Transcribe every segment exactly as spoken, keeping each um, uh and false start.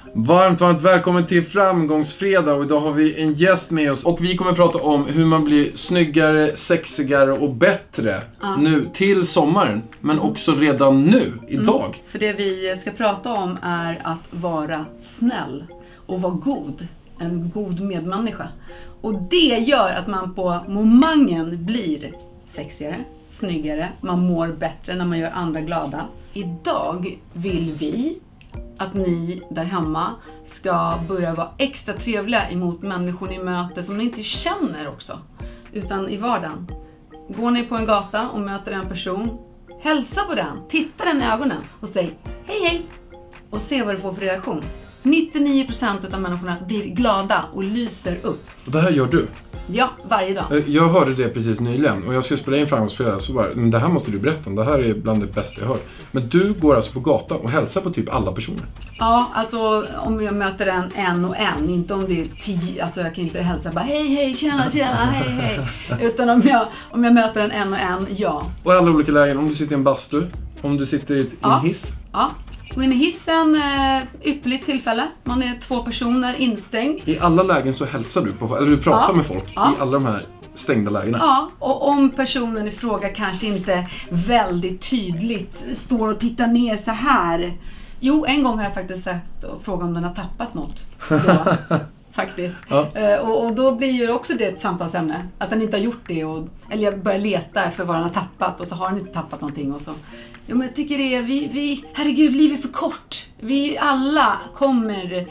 Varmt, varmt välkommen till Framgångsfredag, och idag har vi en gäst med oss och vi kommer att prata om hur man blir snyggare, sexigare och bättre ja. nu till sommaren, men också redan nu, idag. Mm. För det vi ska prata om är att vara snäll och vara god, en god medmänniska. Och det gör att man på momangen blir sexigare, snyggare, man mår bättre när man gör andra glada. Idag vill vi att ni där hemma ska börja vara extra trevliga emot människor ni möter som ni inte känner också, utan i vardagen. Går ni på en gata och möter en person, hälsa på den, titta den i ögonen och säg hej hej och se vad du får för reaktion. nittionio procent av människorna blir glada och lyser upp. Och det här gör du? Ja, varje dag. Jag hörde det precis nyligen och jag ska spela in Framgångsfredag, så bara, men det här måste du berätta om, det här är bland det bästa jag hör. Men du går alltså på gatan och hälsar på typ alla personer? Ja, alltså om jag möter en en och en, inte om det är tio, alltså jag kan inte hälsa bara hej hej, tjena tjena, hej hej. Utan om jag, om jag möter en en och en, ja. Och i alla olika lägen, om du sitter i en bastu, om du sitter i en ja. hiss. Ja. Gå in i hissen, ypperligt tillfälle. Man är två personer instängd. I alla lägen så hälsar du på, eller du pratar ja. med folk ja. i alla de här stängda lägena. Ja, och om personen i fråga kanske inte väldigt tydligt står och tittar ner så här. Jo, en gång har jag faktiskt sett och frågat om den har tappat något. Då, faktiskt. Ja. Och, och då blir ju också det ett samtalsämne. Att den inte har gjort det. Och, eller jag börjar leta efter vad den har tappat och så har den inte tappat någonting. Och så. Jo, men jag tycker det är, vi, vi, herregud, livet är för kort. Vi alla kommer,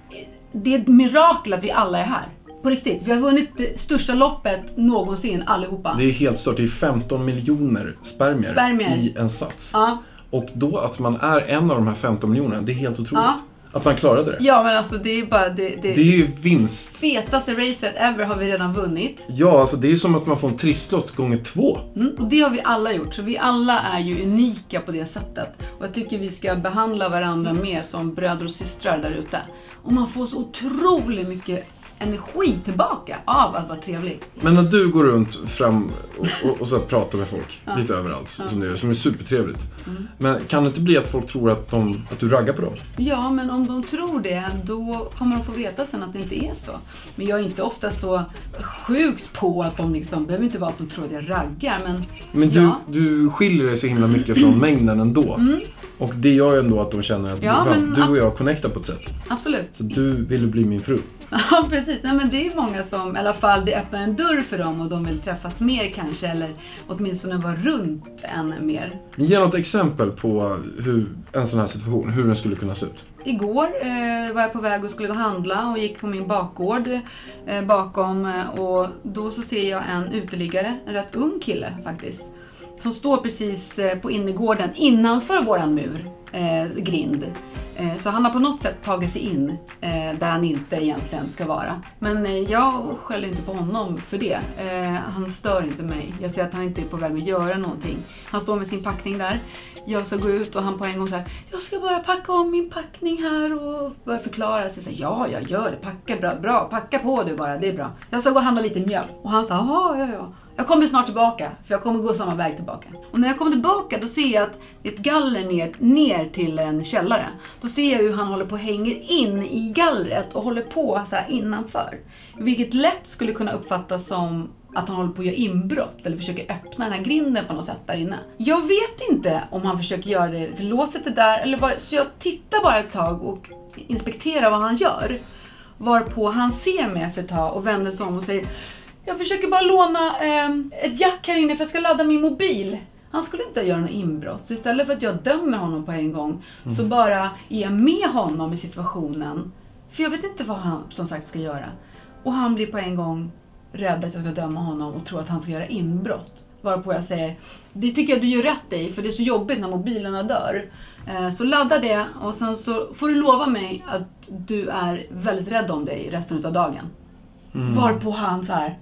det är ett mirakel att vi alla är här. På riktigt, vi har vunnit det största loppet någonsin, allihopa. Det är helt stort, det är femton miljoner spermier, spermier. i en sats. Ja. Och då att man är en av de här femton miljonerna, det är helt otroligt. Ja. Att man klarade det. Ja, men alltså det är bara... Det, det, det är ju vinst. Fetaste racet ever har vi redan vunnit. Ja, alltså det är som att man får en trisslott gånger två. Mm, och det har vi alla gjort. Så vi alla är ju unika på det sättet. Och jag tycker vi ska behandla varandra mer som bröder och systrar där ute. Och man får så otroligt mycket energi tillbaka av att vara trevlig. Men när du går runt fram och, och, och så pratar med folk ja. lite överallt ja. som det är, som är supertrevligt. Mm. Men kan det inte bli att folk tror att, de, att du raggar på dem? Ja, men om de tror det, då kommer de få veta sen att det inte är så. Men jag är inte ofta så sjukt på att de liksom, behöver inte vara att de tror att jag raggar, men Men du, ja. du skiljer dig så himla mycket från mängden ändå. Mm. Och det gör ju ändå att de känner att ja, men, du och jag connectar på ett sätt. Absolut. Så du vill bli min fru. Ja, precis. Nej, men det är många som, i alla fall, det öppnar en dörr för dem och de vill träffas mer kanske, eller åtminstone vara runt än mer. Ge något exempel på hur en sån här situation, hur den skulle kunna se ut. Igår eh, var jag på väg och skulle gå och handla och gick på min bakgård eh, bakom och då så ser jag en uteliggare, en rätt ung kille faktiskt, som står precis eh, på innergården innanför våran mur, eh, grind. Eh, så han har på något sätt tagit sig in eh, där han inte egentligen ska vara. Men eh, jag skäller inte på honom för det. Eh, han stör inte mig. Jag ser att han inte är på väg att göra någonting. Han står med sin packning där. Jag ska gå ut och han på en gång så här: jag ska bara packa om min packning här och börja förklara sig. Så här, ja, jag gör det. Packa bra, bra. Packa på du bara, det är bra. Jag ska gå och handla lite mjölk. Och han sa, jaha, ja, ja. Jag kommer snart tillbaka, för jag kommer gå samma väg tillbaka. Och när jag kommer tillbaka, då ser jag att det är ett galler ner, ner till en källare. Då ser jag hur han håller på och hänger in i gallret och håller på så här innanför. Vilket lätt skulle kunna uppfattas som att han håller på att göra inbrott eller försöker öppna den här grinden på något sätt där inne. Jag vet inte om han försöker göra det för låset det där eller vad, så jag tittar bara ett tag och inspekterar vad han gör. Varpå han ser mig efter ett tag och vänder sig om och säger: jag försöker bara låna eh, ett jack här inne för jag ska ladda min mobil. Han skulle inte göra något inbrott. Så istället för att jag dömer honom på en gång mm. så bara är jag med honom i situationen. För jag vet inte vad han som sagt ska göra. Och han blir på en gång rädd att jag ska döma honom och tror att han ska göra inbrott. Varpå jag säger: det tycker jag du gör rätt i, för det är så jobbigt när mobilerna dör. Eh, så ladda det och sen så får du lova mig att du är väldigt rädd om dig resten av dagen. Mm. Varpå han så här: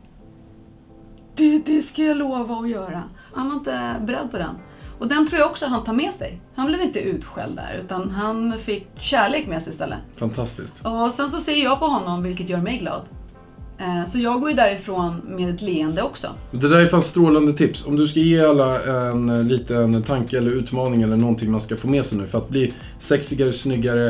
Det, det ska jag lova att göra. Han var inte beredd på den. Och den tror jag också han tar med sig. Han blev inte utskälld där, utan han fick kärlek med sig istället. Fantastiskt. Och sen så ser jag på honom, vilket gör mig glad. Så jag går ju därifrån med ett leende också. Det där är fan strålande tips. Om du ska ge alla en liten tanke eller utmaning eller någonting man ska få med sig nu för att bli sexigare, snyggare,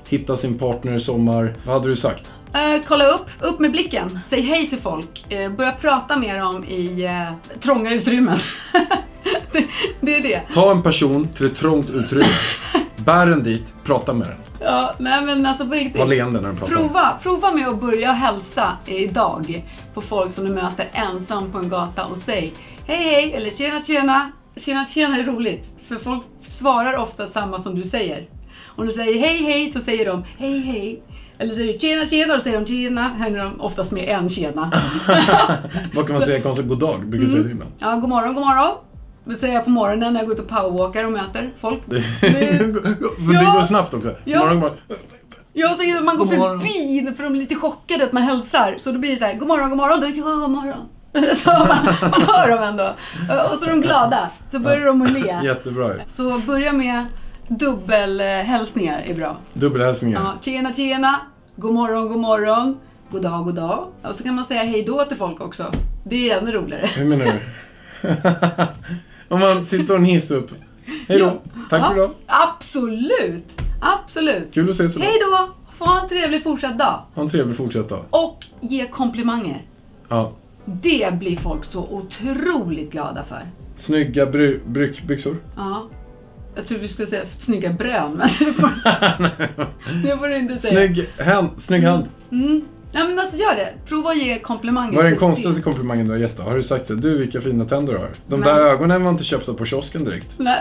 hitta sin partner i sommar. Vad hade du sagt? Uh, kolla upp, upp med blicken. Säg hej till folk. Uh, börja prata med dem i uh, trånga utrymmen. det, det är det. Ta en person till ett trångt utrymme. Bär den dit, prata med den. Ja, nej men alltså på riktigt. Var leende när du pratar. Prova, prova med att börja hälsa idag på folk som du möter ensam på en gata och säg hej hej eller tjena tjena. Tjena tjena är roligt. För folk svarar ofta samma som du säger. Om du säger hej hej så säger de hej hej. Eller säger du tjena tjena och säger de tjena. Händer de oftast med en tjena. Vad kan man så, säga? Konstigt god dag? Brukar mm. säga det. Ja, god morgon, god morgon. Det säger jag på morgonen när jag går ut och powerwalkar och möter folk. Det, det, för ja, det går snabbt också. Ja. Morgon, morgon. Ja, så man går förbi för de är lite chockade att man hälsar. Så då blir det så här, god morgon, god morgon. Då är det god morgon. Så man, man hör dem ändå. Och så är de glada. Så börjar de att le. Jättebra. Så börja med dubbelhälsningar är bra. Dubbelhälsningar. Ja, tjena, tjena. God morgon, god morgon. God dag, god dag. Och så kan man säga hej då till folk också. Det är ännu roligare. Hur menar du? Om man sitter och en hiss upp. Hej då. Ja. Tack ja, för idag. Absolut. Absolut. Kul att ses idag. Hej då. Få ha en trevlig fortsatt dag. Ha en trevlig fortsatt dag. Och ge komplimanger. Ja. Det blir folk så otroligt glada för. Snygga bry- bryckbyxor. Ja. Jag tror vi skulle säga snygga brön, men det får, det får du inte säga. Snygg hand. Snygg hand. Mm. Mm. Ja, men alltså gör det. Prova att ge komplimanger. Vad är den konstigaste komplimangen du har gett då? Har du sagt så? Du, vilka fina tänder du har. De men... där ögonen var inte köpta på kiosken direkt. Nej.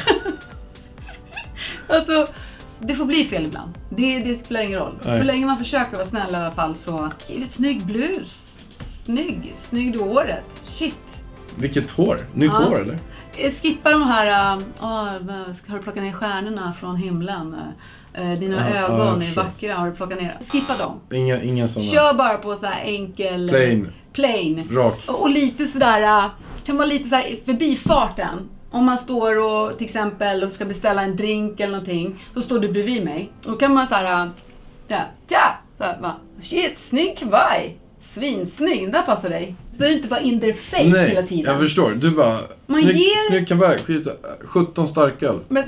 Alltså, det får bli fel ibland. Det, det spelar ingen roll. Nej. Så länge man försöker vara snäll i alla fall så... Ge ett snygg blus. Snygg. Snygg du håret. Shit. Vilket hår? Nytt ja. hår eller? Skippa de här... Uh, ska du plocka ner stjärnorna från himlen? Uh, dina ja, ögon ja, är vackra. Har du plockat ner? Skippa dem. Inga, inga sådana. Kör bara på så här enkel... Plain. Plain. Rak. Och, och lite sådär... Uh, kan vara lite så här förbifarten. Om man står och till exempel och ska beställa en drink eller någonting. Så står du bredvid mig. Och då kan man så här... Uh, ja, ja. Så här, va? Shit, snygg kavaj. Svinsnygg, där passar dig. Du behöver inte vara in their face Nej, hela tiden. Jag förstår. Du bara, man snygg, ger... snygg kavaj. sjutton starköl. Men,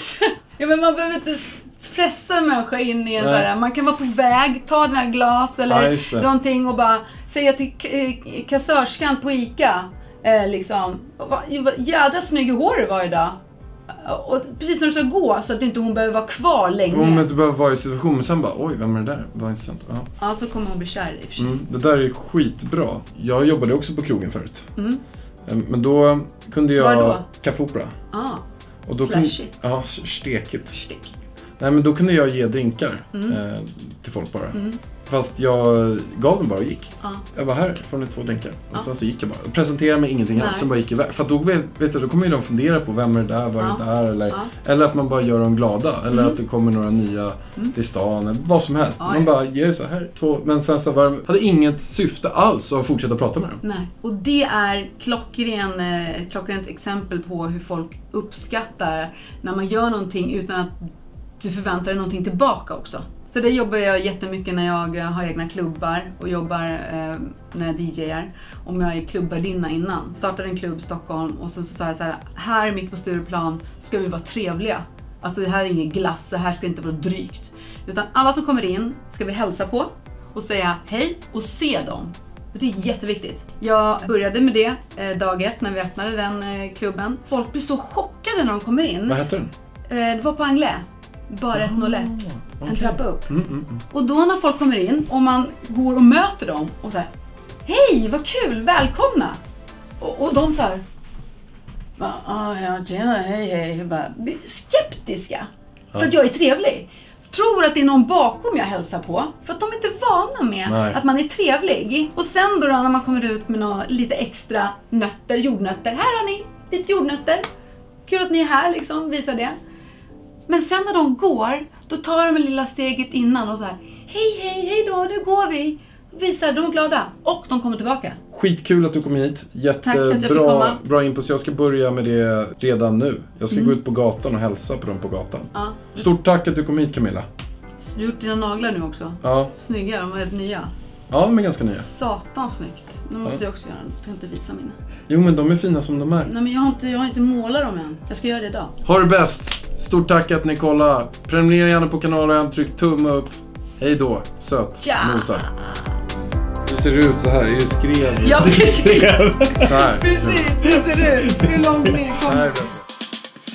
ja, men man behöver inte pressa en människa in i en där. Man kan vara på väg, ta den här glas eller ja, någonting och bara säga till kassörskan på Ica. Eh, liksom, jädra snygg hår du var idag. Och precis när du ska gå så att inte hon behöver vara kvar länge. Hon inte behöver vara i situationen men sen bara, oj vem är det där? Vad intressant. Ja, ja så kommer hon bli kär i och för sig. Mm, det där är skitbra. Jag jobbade också på krogen förut. Mm. Men då kunde jag... Var då? Kaffeopera. Ah, och då flashigt. Kunde, ja, stekigt. Stek. Nej men då kunde jag ge drinkar mm. eh, till folk bara. Mm. Fast jag gav dem bara och gick. Ja. Jag bara, här får ni två drinkar. Och ja. sen så gick jag bara. Jag presenterade mig ingenting alls, sen bara gick iväg. För att då, vet, vet du, då kommer ju de fundera på vem är det där, vad är det ja. där? Eller, ja. eller att man bara gör dem glada. Eller mm. att det kommer några nya mm. till stan. Eller vad som helst. Ja, man ja. bara ger så här två. Men sen så var, hade inget syfte alls att fortsätta prata med dem. Nej. Och det är klockren, eh, klockrent exempel på hur folk uppskattar när man gör någonting utan att du förväntar dig någonting tillbaka också. Så det jobbar jag jättemycket när jag har egna klubbar och jobbar eh, när jag D J:ar. Om jag är klubbvärdinna innan. Startade en klubb i Stockholm och så sa jag så här, här mitt på Stureplan ska vi vara trevliga. Alltså det här är ingen glass, det här ska inte vara drygt. Utan alla som kommer in ska vi hälsa på och säga hej och se dem. Det är jätteviktigt. Jag började med det eh, dag ett när vi öppnade den eh, klubben. Folk blir så chockade när de kommer in. Vad heter den? Eh, det var på Anglais. Bara ett noll ett. Okay. En trappa upp. Mm, mm, mm. Och då när folk kommer in och man går och möter dem och säger hej, vad kul, välkomna. Och, och de så här ah, ja, tjena, hej, hej. Bara, skeptiska. Ja. För att jag är trevlig. Tror att det är någon bakom jag hälsar på. För att de är inte vana med Nej. att man är trevlig. Och sen då, då när man kommer ut med några, lite extra nötter, jordnötter. Här har ni lite jordnötter. Kul att ni är här liksom, visa det. Men sen när de går, då tar de det lilla steget innan och så här, hej, hej, hej då, nu går vi. Visar, de är glada. Och de kommer tillbaka. Skitkul att du kom hit. Jättebra bra input. Jag ska börja med det redan nu. Jag ska mm. gå ut på gatan och hälsa på dem på gatan. Ja. Stort tack att du kom hit, Camilla. Du har gjort dina naglar nu också. Ja. Snygga, de var helt nya. Ja, de är ganska nya. Satan snyggt. Nu måste ja. jag också göra dem. Jag kan inte visa mina. Jo, men de är fina som de är. Nej, men jag har inte, jag har inte målat dem än. Jag ska göra det idag. Ha det bäst. Stort tack att ni kollade. Prenumerera gärna på kanalen, tryck tumme upp. Hej då, söt ja. Mosa. Det ser ut så här, är det skrev? Ja, precis. Så här. Precis, hur ser det ut? Hur långt ner kommer det?